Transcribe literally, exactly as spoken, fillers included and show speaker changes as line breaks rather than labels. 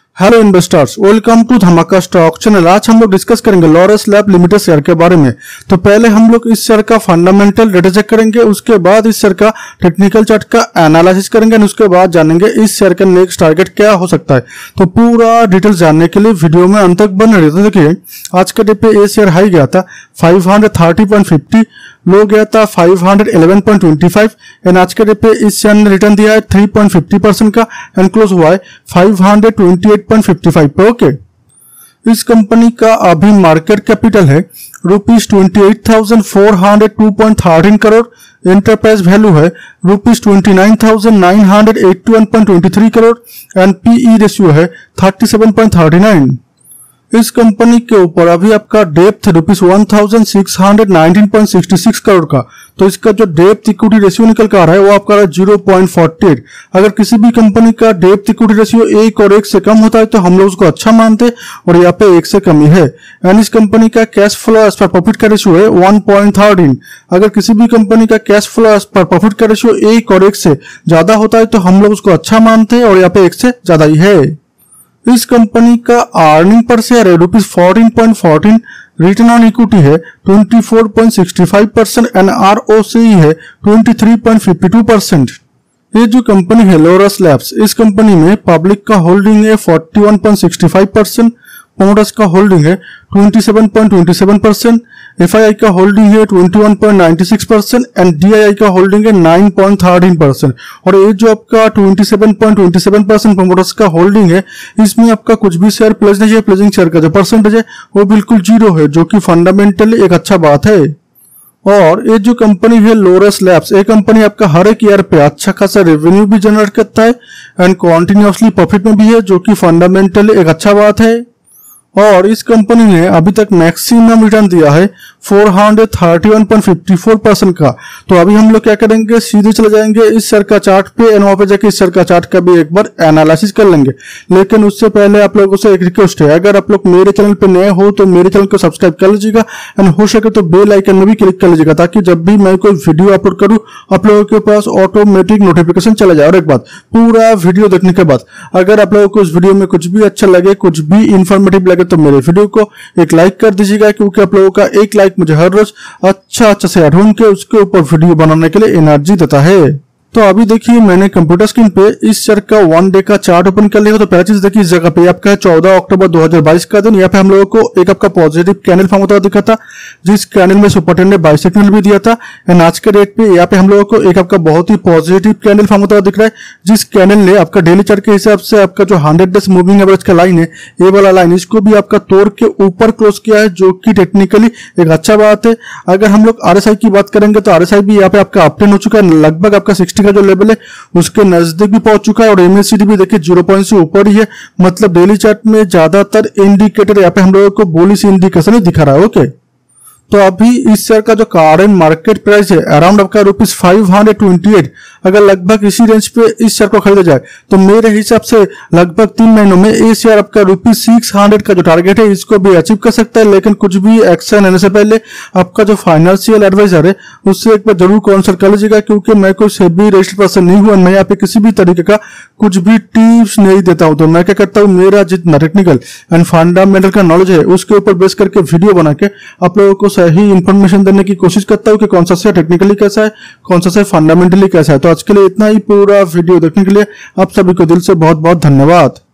Hello investors, welcome to Dhamaka stock channel. आज हम लोग डिस्कस करेंगे लॉरस लैब लिमिटेड शेयर के बारे में। तो पहले हम लोग इस शेयर का फंडामेंटल डेटा चेक करेंगे, उसके बाद इस शेयर का टेक्निकल चार्ट का एनालिसिस करेंगे और उसके बाद जानेंगे इस शेयर का नेक्स्ट टारगेट क्या हो सकता है। तो पूरा डिटेल जानने के लिए वीडियो में अंत तक बने रहे। तो देखिए आज के डे पे ये शेयर हाई गया था five thirty point fifty, low गया था five eleven point twenty five and आज के डे पे इस शेयर ने रिटर्न दिया है थ्री पॉइंट फिफ्टी परसेंट का एंड क्लोज हुआ है five twenty eight point fifty five पे। ओके, इस कंपनी का अभी मार्केट कैपिटल है rupees twenty eight thousand four hundred two point thirteen crore, enterprise value है rupees twenty nine thousand nine hundred eighty one point twenty three crore and PE ratio है thirty seven point thirty nine. इस company के ऊपर अभी आपका डेप्थ rupees one thousand six hundred nineteen point sixty six crore का, तो इसका जो डेप्थ इक्विटी रेशियो निकल कर आ रहा है वो आपका जीरो पॉइंट फोर्टी एट। अगर किसी भी कंपनी का डेप्थ इक्विटी रेशियो एक और एक से कम होता है तो हम लोग उसको अच्छा मानते हैं और यहाँ पे एक से कम ही है। एंड इस कंपनी का cash flow as per profit का रेशियो है वन पॉइंट थर्टीन। अगर किसी भी कंपनी का cash flow as per profit का रेशियो एक और एक से ज्यादा होता है तो हम लोग उसको अच्छा मानते हैं और यहाँ पे एक से ज्यादा ही है। इस कंपनी का अर्निंग पर शेयर है rupees fourteen point fourteen, return on equity है twenty four point sixty five percent and ROCE है twenty three point fifty two percent. ये जो कंपनी है लॉरस लैब्स, इस कंपनी में पब्लिक का होल्डिंग है forty one point sixty five percent, promoters का होल्डिंग है twenty seven point twenty seven percent, FII का होल्डिंग है twenty one point ninety six percent and DII का होल्डिंग है नाइन पॉइंट थर्टीन परसेंट। और ये जो आपका twenty seven point twenty seven percent promoters का होल्डिंग है, इसमें आपका कुछ भी शेयर प्लेज नहीं है। प्लेजिंग शेयर का जो परसेंटेज है वो बिल्कुल जीरो है, जो कि फंडामेंटली एक अच्छा बात है। और ये जो कंपनी है लॉरस लैब्स, ये कंपनी आपका हर एक ईयर पे अच्छा खासा रेवेन्यू भी जनरेट करता है एंड कॉन्टिन्यूसली प्रॉफिट में भी है, जो कि फंडामेंटली एक अच्छा बात है। और इस कंपनी ने अभी तक मैक्सिमम रिटर्न दिया है four thirty one point fifty four percent का। तो अभी हम लोग क्या करेंगे, सीधे चले जाएंगे इस शेयर का चार्ट पे एंड वहां पे जाके इस शेयर का चार्ट का भी एक बार एनालिसिस कर लेंगे। लेकिन उससे पहले आप लोगों से एक रिक्वेस्ट है, अगर आप लोग मेरे चैनल पे नए हो तो मेरे चैनल को सब्सक्राइब कर लीजिएगा एंड हो सके तो बेल आइकन में भी क्लिक कर लीजिएगा, ताकि जब भी मैं कोई वीडियो अपलोड करूं आप लोगों के पास ऑटोमेटिक नोटिफिकेशन चला जाए। और एक बात, पूरा वीडियो देखने के बाद अगर आप लोगों को इस वीडियो में कुछ भी अच्छा लगे, कुछ भी इंफॉर्मेटिव लगे, तो मेरे वीडियो को एक लाइक कर दीजिएगा, क्योंकि आप लोगों का एक लाइक मुझे हर रोज अच्छा अच्छा से ढूंढ के उसके ऊपर वीडियो बनाने के लिए एनर्जी देता है। तो अभी देखिए मैंने कंप्यूटर स्क्रीन पे इस शेयर का वन डे का चार्ट ओपन कर लिया। तो पहला चीज देखिए, इस जगह पे आपका है चौदह अक्टूबर दो हज़ार बाईस का दिन। यहाँ पे हम लोगों को एक आपका पॉजिटिव कैंडल फॉर्म होता दिखा था, जिस कैंडल में सुपर ट्रेंड ने बाई सिग्नल भी दिया था। एंड आज के डेट पे यहाँ पे हम लोगों को एक आपका बहुत ही पॉजिटिव कैंडल फॉर्म होता दिख रहा है, जिस कैंडल ने आपका डेली चार्ट के हिसाब से आपका जो हंड्रेड डेज मूविंग एवरेज का लाइन है, ये वाला लाइन, इसको भी आपका तोड़ के ऊपर क्लोज किया है, जो की टेक्निकली एक अच्छा बात है। अगर हम लोग आरएसआई की बात करेंगे तो आरएसआई भी यहाँ पे आपका अपटेन हो चुका है, लगभग आपका सिक्सटी का जो लेवल है उसके नजदीक भी पहुंच चुका है। और एमएसीडी भी देखिए जीरो पॉइंट से ऊपर ही है, मतलब डेली चार्ट में ज्यादातर इंडिकेटर यहाँ पे हम लोगों को बुलिश इंडिकेशन ही दिखा रहा है। ओके, तो अभी इस शेयर का जो करंट मार्केट प्राइस है अराउंड आपका रुपीज फाइव ट्वेंटी एट। अगर लगभग इसी रेंज पे इस शेयर को खरीदा जाए तो मेरे हिसाब से लगभग तीन महीनों में ये शेयर आपका रुपीज सिक्स हंड्रेड का जो टारगेट है इसको भी अचीव कर सकता है। लेकिन कुछ भी एक्शन लेने से पहले आपका जो फाइनेंशियल एडवाइजर है उससे एक बार जरूर कंसल्ट कर लीजिएगा, क्योंकि मैं कोई सेबी रजिस्टर्ड पर्सन नहीं हूं, मैं यहाँ पे किसी भी तरीके का कुछ भी टिप्स नहीं देता हूं। तो मैं क्या करता हूँ, मेरा जितना टेक्निकल एंड फंडामेंटल का नॉलेज है उसके ऊपर बेस करके वीडियो बना के आप लोगों को सही इंफॉर्मेशन देने की कोशिश करता हूँ कि कौन सा शेयर टेक्निकली कैसा है, कौन सा शेयर फंडामेंटली कैसा है। तो आज के लिए इतना ही। पूरा वीडियो देखने के लिए आप सभी को दिल से बहुत बहुत धन्यवाद।